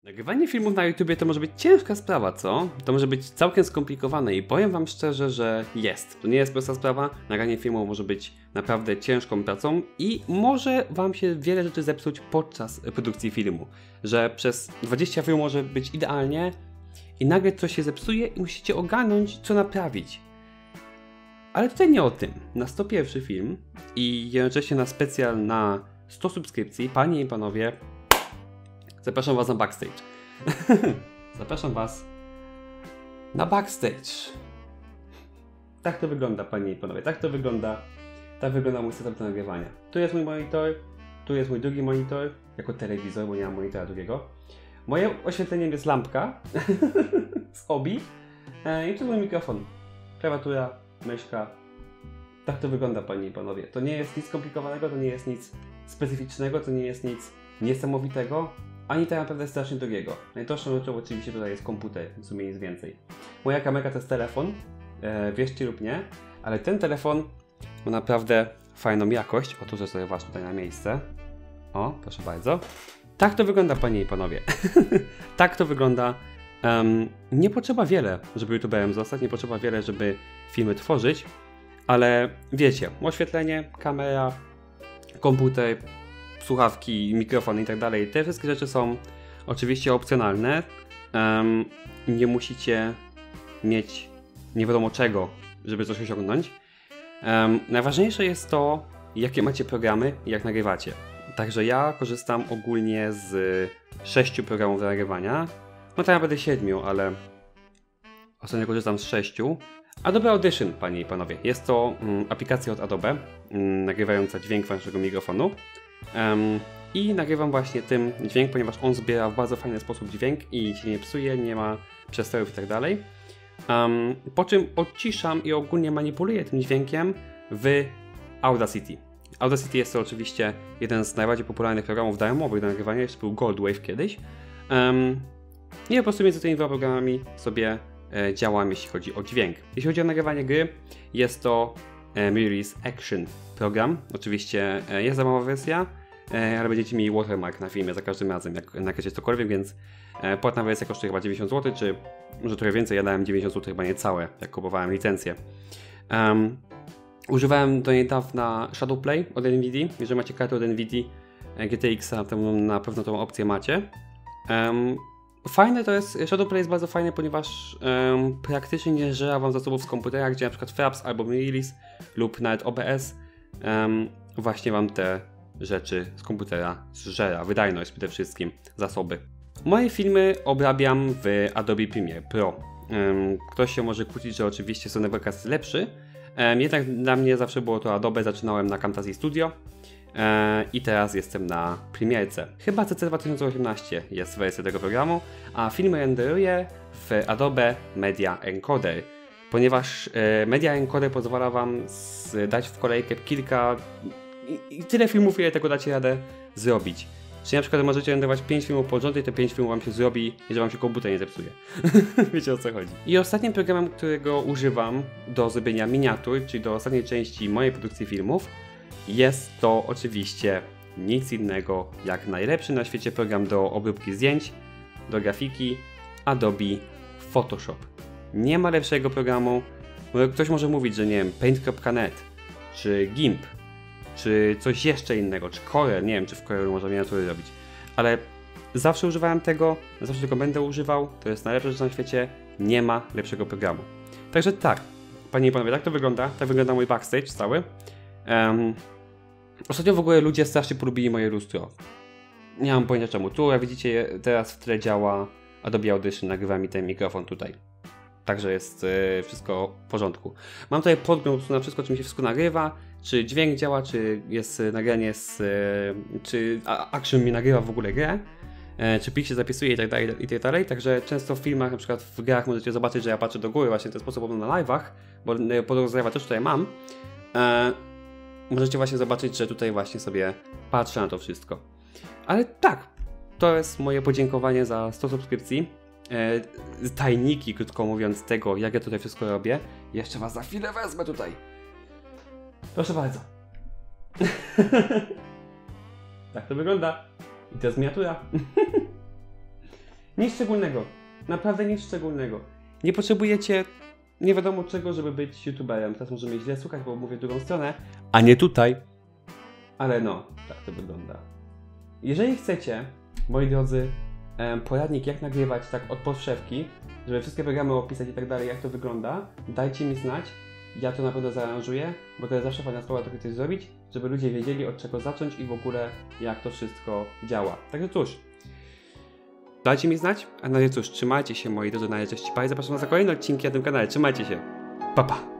Nagrywanie filmów na YouTubie to może być ciężka sprawa, co? To może być całkiem skomplikowane i powiem wam szczerze, że jest. To nie jest prosta sprawa, nagranie filmu może być naprawdę ciężką pracą i może wam się wiele rzeczy zepsuć podczas produkcji filmu. Że przez 20 filmów może być idealnie i nagle coś się zepsuje i musicie ogarnąć, co naprawić. Ale tutaj nie o tym. Na 101 film i jednocześnie na specjal na 100 subskrypcji, panie i panowie, zapraszam was na backstage. Zapraszam was na backstage. Tak to wygląda, panie i panowie. Tak to wygląda. Tak wygląda mój setup do nagrywania. Tu jest mój monitor. Tu jest mój drugi monitor. Jako telewizor, bo nie mam monitora drugiego. Moje oświetleniem jest lampka z obi. I tu jest mój mikrofon. Klawiatura, myszka. Tak to wygląda, panie i panowie. To nie jest nic skomplikowanego, to nie jest nic specyficznego, to nie jest nic niesamowitego. Ani tak naprawdę strasznie drogiego. Najdroższą rzeczą oczywiście tutaj jest komputer, w sumie nic więcej. Moja kamerka to jest telefon, wierzcie lub nie, ale ten telefon ma naprawdę fajną jakość. Otóż sobie was tutaj na miejsce. O, proszę bardzo. Tak to wygląda, panie i panowie. Tak to wygląda. Nie potrzeba wiele, żeby youtuberem zostać, nie potrzeba wiele, żeby filmy tworzyć, ale wiecie, oświetlenie, kamera, komputer, słuchawki, mikrofon i tak dalej. Te wszystkie rzeczy są oczywiście opcjonalne. Nie musicie mieć nie wiadomo czego, żeby coś osiągnąć. Najważniejsze jest to, jakie macie programy i jak nagrywacie. Także ja korzystam ogólnie z 6 programów do nagrywania. No tak naprawdę 7, ale ostatnio korzystam z 6. Adobe Audition, panie i panowie. Jest to aplikacja od Adobe, nagrywająca dźwięk waszego mikrofonu. I nagrywam właśnie tym dźwięk, ponieważ on zbiera w bardzo fajny sposób dźwięk i się nie psuje, nie ma przestojów i tak dalej. Po czym odciszam i ogólnie manipuluję tym dźwiękiem w Audacity. Audacity jest to oczywiście jeden z najbardziej popularnych programów darmowych do nagrywania, jeszcze był Goldwave kiedyś. I po prostu między tymi dwoma programami sobie działam, jeśli chodzi o dźwięk. Jeśli chodzi o nagrywanie gry, jest to Mirror's Action program. Oczywiście jest darmowa wersja, ale będziecie mieli watermark na filmie za każdym razem, jak nagracie cokolwiek, więc płatna wersja kosztuje chyba 90 zł, czy może trochę więcej, ja dałem 90 zł chyba niecałe, jak kupowałem licencję. Używałem do niedawna Shadowplay od Nvidia. Jeżeli macie kartę od Nvidia GTX-a, to na pewno tą opcję macie. Fajne to jest, Shadowplay jest bardzo fajny, ponieważ praktycznie nie żera wam zasobów z komputera, gdzie na przykład Fraps albo Mirrorless lub nawet OBS właśnie wam te rzeczy z komputera zżera. Wydajność przede wszystkim, zasoby. Moje filmy obrabiam w Adobe Premiere Pro. Ktoś się może kłócić, że oczywiście Sony Vegas jest lepszy, jednak dla mnie zawsze było to Adobe, zaczynałem na Camtasia Studio. I teraz jestem na Premierce. Chyba CC 2018 jest wersja tego programu, a filmy renderuję w Adobe Media Encoder, ponieważ Media Encoder pozwala wam dać w kolejkę kilka i tyle filmów, ile tego dacie radę zrobić. Czyli na przykład możecie renderować 5 filmów pod rząd i te 5 filmów wam się zrobi, jeżeli wam się komputer nie zepsuje. Wiecie, o co chodzi. I ostatnim programem, którego używam do zrobienia miniatur, czyli do ostatniej części mojej produkcji filmów, jest to oczywiście nic innego jak najlepszy na świecie program do obróbki zdjęć, do grafiki, Adobe Photoshop. Nie ma lepszego programu. Ktoś może mówić, że nie wiem, Paint.net, czy GIMP, czy coś jeszcze innego, czy Corel, nie wiem, czy w Corelu można miniatury robić, ale zawsze używałem tego, zawsze tego będę używał, to jest najlepsza rzecz na świecie, nie ma lepszego programu. Także tak, panie i panowie, tak wygląda mój backstage cały. Ostatnio w ogóle ludzie strasznie polubili moje lustro. Nie mam pojęcia czemu. Tu, jak widzicie, teraz w tle działa Adobe Audition, nagrywa mi ten mikrofon tutaj. Także jest wszystko w porządku. Mam tutaj podgląd na wszystko, czy mi się wszystko nagrywa, czy dźwięk działa, czy jest nagranie czy Action mi nagrywa w ogóle grę, czy plik się zapisuje i tak dalej. Także często w filmach, na przykład w grach możecie zobaczyć, że ja patrzę do góry właśnie w ten sposób na live'ach, bo pod live'a też tutaj mam. Możecie właśnie zobaczyć, że tutaj właśnie sobie patrzę na to wszystko. Ale tak, to jest moje podziękowanie za 100 subskrypcji. Tajniki, krótko mówiąc, tego, jak ja tutaj wszystko robię. Jeszcze was za chwilę wezmę tutaj. Proszę bardzo. Tak to wygląda. I to jest miniatura. Nic szczególnego. Naprawdę nic szczególnego. Nie potrzebujecie nie wiadomo czego, żeby być youtuberem. Teraz możemy źle słuchać, bo mówię w drugą stronę, a nie tutaj. Ale no, tak to wygląda. Jeżeli chcecie, moi drodzy, poradnik jak nagrywać tak od podszewki, żeby wszystkie programy opisać i tak dalej, jak to wygląda, dajcie mi znać. Ja to na pewno zaaranżuję, bo to jest zawsze fajna sprawa trochę coś zrobić, żeby ludzie wiedzieli od czego zacząć i w ogóle jak to wszystko działa. Także cóż, dajcie mi znać, a na razie cóż, trzymajcie się moi drodzy, na razie cześć i zapraszam na kolejne odcinki na tym kanale, trzymajcie się, pa pa!